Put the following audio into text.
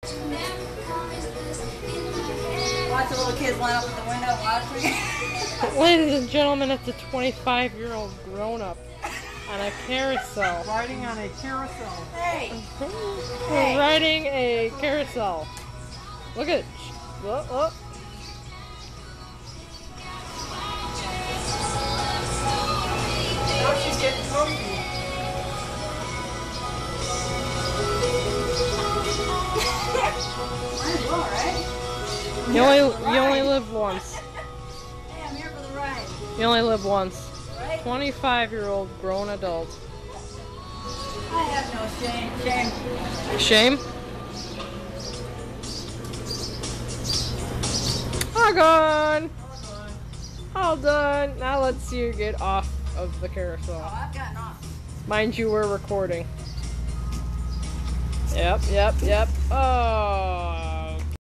Watch the little kids line up at the window watching. Ladies and gentlemen, it's a 25-year-old grown-up on a carousel. Riding on a carousel. Hey! We're riding a carousel. Look at it. Oh. Now she's getting comfy. Might as well, right? You only live once. Hey, I'm here for the ride. You only live once. Right? 25-year-old grown adult. I have no shame. Shame? All gone. All done. Now let's see you get off of the carousel. Oh, I've gotten off. Mind you, we're recording. Yep. Oh.